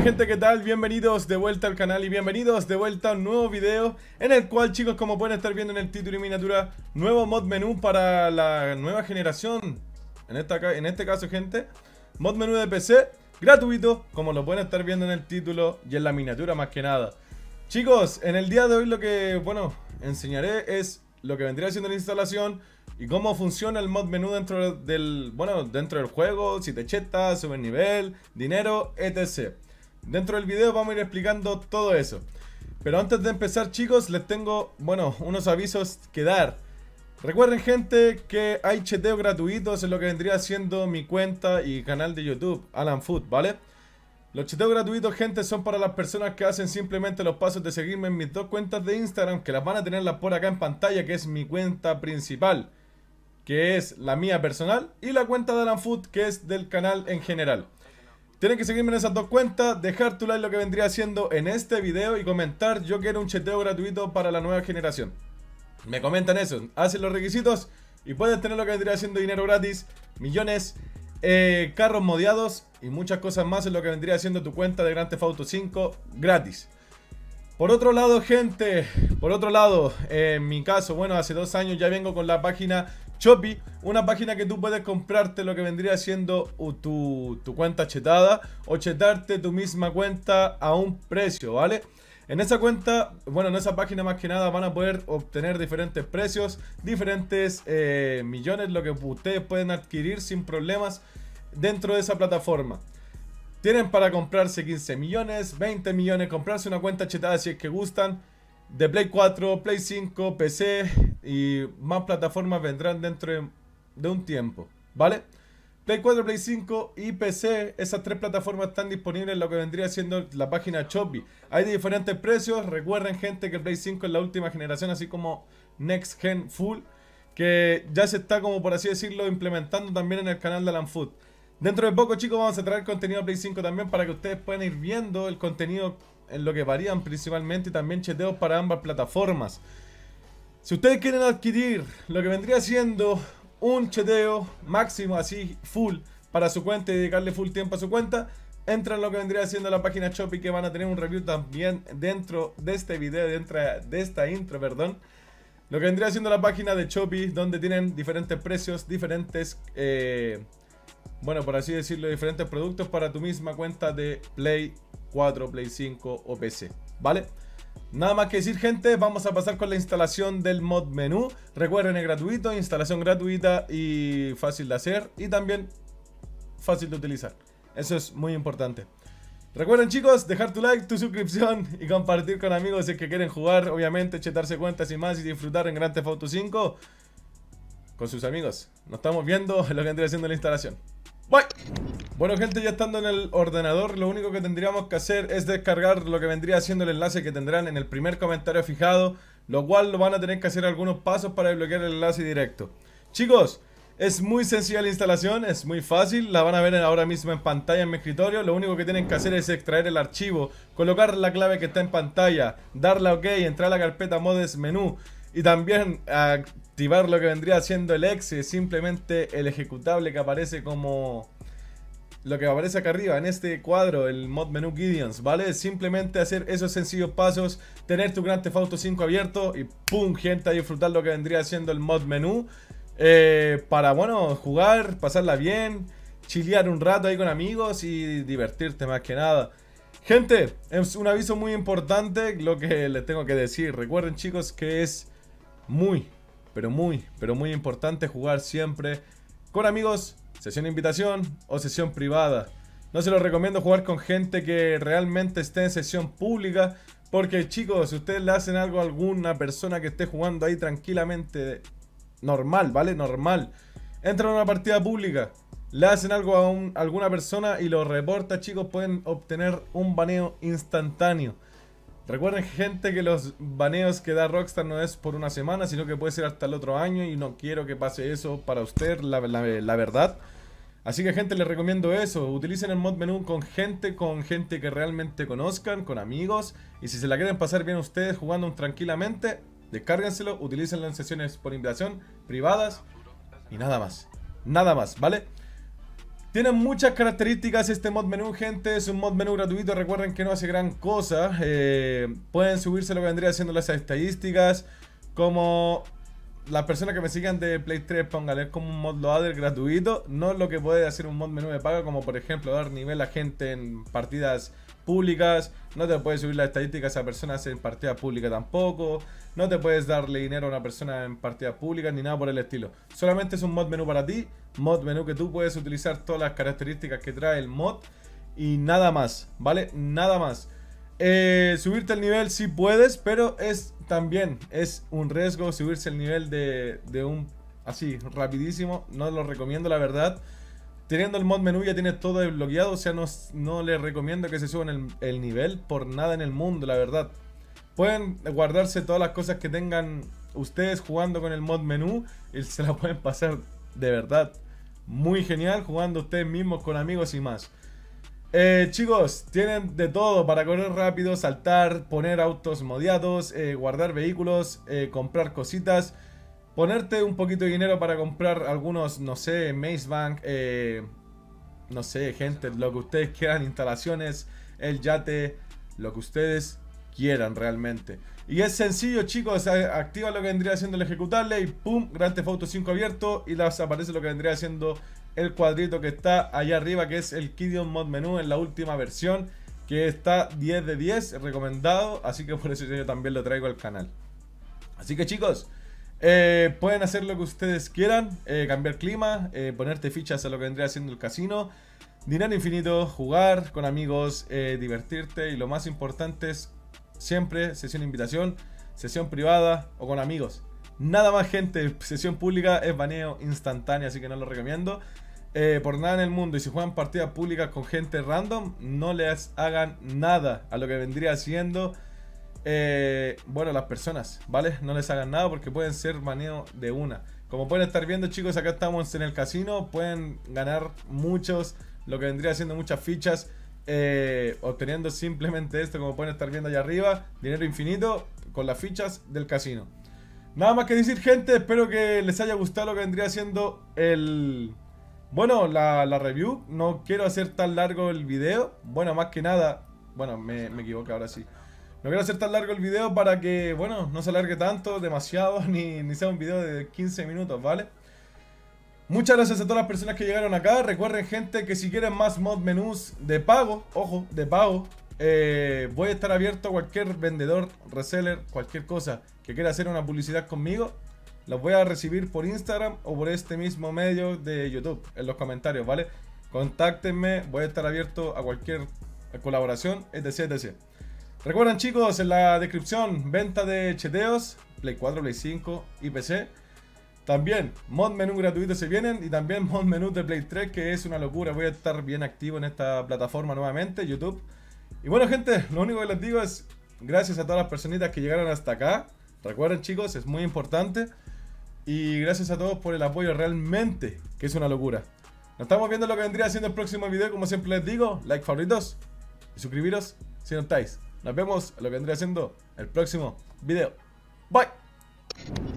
gente, ¿qué tal? Bienvenidos de vuelta al canal y bienvenidos de vuelta a un nuevo video en el cual, chicos, como pueden estar viendo en el título y miniatura, nuevo mod menú para la nueva generación. En este caso, gente, mod menú de PC gratuito, como lo pueden estar viendo en el título y en la miniatura más que nada. Chicos, en el día de hoy lo que, enseñaré es lo que vendría siendo la instalación y cómo funciona el mod menú dentro del juego, si te chetas, subes nivel, dinero, etc. Dentro del video vamos a ir explicando todo eso. Pero antes de empezar, chicos, les tengo, unos avisos que dar. Recuerden, gente, que hay cheteos gratuitos en lo que vendría siendo mi cuenta y canal de YouTube, Alan Food, ¿vale? Los cheteos gratuitos, gente, son para las personas que hacen simplemente los pasos de seguirme en mis dos cuentas de Instagram, que las van a tenerlas por acá en pantalla, que es mi cuenta principal, que es la mía personal, y la cuenta de Alan Food, que es del canal en general. Tienen que seguirme en esas dos cuentas, dejar tu like lo que vendría haciendo en este video y comentar: yo quiero un cheteo gratuito para la nueva generación. Me comentan eso, hacen los requisitos y pueden tener lo que vendría siendo dinero gratis, millones, carros modeados y muchas cosas más en lo que vendría siendo tu cuenta de Grand Theft Auto 5 gratis. Por otro lado, gente, en mi caso, hace 2 años ya vengo con la página Shopee, una página que tú puedes comprarte lo que vendría siendo tu cuenta chetada o chetarte tu misma cuenta a un precio, ¿vale? En esa cuenta, en esa página más que nada van a poder obtener diferentes precios, diferentes millones, lo que ustedes pueden adquirir sin problemas dentro de esa plataforma. Tienen para comprarse 15 millones, 20 millones, comprarse una cuenta chetada si es que gustan, de Play 4, Play 5, PC y más plataformas vendrán dentro de un tiempo, ¿vale? Play 4, Play 5 y PC, esas 3 plataformas están disponibles en lo que vendría siendo la página Shopee. Hay de diferentes precios. Recuerden, gente, que Play 5 es la última generación, así como Next Gen Full, que ya se está, como por así decirlo, implementando también en el canal de Alan Food. Dentro de poco, chicos, vamos a traer contenido a Play 5 también para que ustedes puedan ir viendo el contenido en lo que varían principalmente, y también cheteos para ambas plataformas. Si ustedes quieren adquirir lo que vendría siendo un cheteo máximo así full para su cuenta y dedicarle full tiempo a su cuenta, entran lo que vendría siendo la página Shopee, que van a tener un review también dentro de este video, dentro de esta intro, perdón. Lo que vendría siendo la página de Shopee, donde tienen diferentes precios, diferentes, por así decirlo, diferentes productos para tu misma cuenta de Play 4, Play 5 o PC, ¿vale? Nada más que decir, gente, vamos a pasar con la instalación del mod menú. Recuerden, es gratuito, instalación gratuita y fácil de hacer, y también fácil de utilizar. Eso es muy importante. Recuerden, chicos, dejar tu like, tu suscripción y compartir con amigos si es que quieren jugar, obviamente, chetarse cuentas y más, y disfrutar en Grand Theft Auto 5 con sus amigos. Nos estamos viendo en lo que vendría haciendo la instalación. Bye. Bueno, gente, ya estando en el ordenador, lo único que tendríamos que hacer es descargar lo que vendría siendo el enlace que tendrán en el primer comentario fijado, lo cual lo van a tener que hacer algunos pasos para desbloquear el enlace directo. Chicos, es muy sencilla la instalación, es muy fácil, la van a ver ahora mismo en pantalla en mi escritorio. Lo único que tienen que hacer es extraer el archivo, colocar la clave que está en pantalla, darle a OK, entrar a la carpeta Mods Menú y también activar lo que vendría siendo el exe, simplemente el ejecutable que aparece como lo que aparece acá arriba en este cuadro, el mod menú Gideons, ¿vale? Simplemente hacer esos sencillos pasos, tener tu Grand Theft Auto 5 abierto y ¡pum! Gente, a disfrutar lo que vendría siendo el mod menú para, jugar, pasarla bien, chilear un rato ahí con amigos y divertirte más que nada. Gente, es un aviso muy importante lo que les tengo que decir. Recuerden, chicos, que es muy importante jugar siempre con amigos, sesión de invitación o sesión privada. No se los recomiendo jugar con gente que realmente esté en sesión pública, porque, chicos, si ustedes le hacen algo a alguna persona que esté jugando ahí tranquilamente, normal, ¿vale? Normal, entran a una partida pública, le hacen algo a alguna persona y lo reporta, chicos, pueden obtener un baneo instantáneo. Recuerden, gente, que los baneos que da Rockstar no es por una semana, sino que puede ser hasta el otro año, y no quiero que pase eso para usted, la verdad. Así que, gente, les recomiendo eso. Utilicen el mod menú con gente que realmente conozcan, con amigos. Y si se la quieren pasar bien ustedes jugando tranquilamente, descárguenselo, utilícenlo en sesiones por invitación, privadas y nada más. Nada más, ¿vale? Tiene muchas características este mod menú, gente. Es un mod menú gratuito, recuerden que no hace gran cosa. Pueden subirse lo que vendría siendo las estadísticas. Como las personas que me sigan de Play 3, póngale como un mod loader gratuito. No es lo que puede hacer un mod menú de paga, como por ejemplo dar nivel a gente en partidas públicas. No te puedes subir las estadísticas a personas en partidas públicas tampoco. No te puedes darle dinero a una persona en partidas públicas ni nada por el estilo. Solamente es un mod menú para ti. Mod menú que tú puedes utilizar todas las características que trae el mod y nada más, ¿vale? Nada más. Subirte el nivel sí puedes, pero también es un riesgo subirse el nivel de un así rapidísimo. No lo recomiendo, la verdad. Teniendo el mod menú ya tienes todo desbloqueado, o sea, no les recomiendo que se suban el nivel por nada en el mundo, la verdad. Pueden guardarse todas las cosas que tengan ustedes jugando con el mod menú y se la pueden pasar de verdad muy genial jugando ustedes mismos con amigos y más. Chicos, tienen de todo para correr rápido, saltar, poner autos modiados, guardar vehículos, comprar cositas, ponerte un poquito de dinero para comprar algunos, no sé, Maze Bank, no sé, gente, lo que ustedes quieran, instalaciones, el yate, lo que ustedes quieran realmente. Y es sencillo, chicos, activa lo que vendría siendo el ejecutable y pum, Grand Theft Auto 5 abierto y les aparece lo que vendría siendo el cuadrito que está allá arriba, que es el Kidion Mod Menú en la última versión, que está 10 de 10, recomendado, así que por eso yo también lo traigo al canal. Así que chicos, pueden hacer lo que ustedes quieran, cambiar clima, ponerte fichas a lo que vendría siendo el casino, dinero infinito, jugar con amigos, divertirte y lo más importante es siempre sesión invitación, sesión privada o con amigos. Nada más, gente. Sesión pública es baneo instantáneo, así que no lo recomiendo por nada en el mundo. Y si juegan partidas públicas con gente random, no les hagan nada a lo que vendría siendo bueno, las personas, ¿vale? No les hagan nada porque pueden ser baneo de una. Como pueden estar viendo, chicos, acá estamos en el casino. Pueden ganar muchos, lo que vendría siendo muchas fichas, obteniendo simplemente esto, como pueden estar viendo allá arriba, dinero infinito con las fichas del casino. Nada más que decir, gente, espero que les haya gustado lo que vendría siendo bueno, la review. No quiero hacer tan largo el video, bueno, más que nada, bueno, me equivoqué ahora sí. No quiero hacer tan largo el video para que, bueno, no se alargue tanto, demasiado, ni sea un video de 15 minutos, ¿vale? Muchas gracias a todas las personas que llegaron acá. Recuerden, gente, que si quieren más mod menús de pago, ojo, de pago, voy a estar abierto a cualquier vendedor, reseller, cualquier cosa que quiera hacer una publicidad conmigo. Los voy a recibir por Instagram o por este mismo medio de YouTube, en los comentarios, ¿vale? Contáctenme, voy a estar abierto a cualquier colaboración, etc, etc. Recuerden, chicos, en la descripción, venta de cheteos, Play 4, Play 5 y PC. También mod menú gratuitos se vienen y también mod menú de Play 3, que es una locura. Voy a estar bien activo en esta plataforma nuevamente, YouTube. Y bueno, gente, lo único que les digo es gracias a todas las personitas que llegaron hasta acá. Recuerden, chicos, es muy importante. Y gracias a todos por el apoyo realmente, que es una locura. Nos estamos viendo lo que vendría siendo el próximo video. Como siempre les digo, like, favoritos y suscribiros si no estáis. Nos vemos en lo que vendría siendo el próximo video. Bye.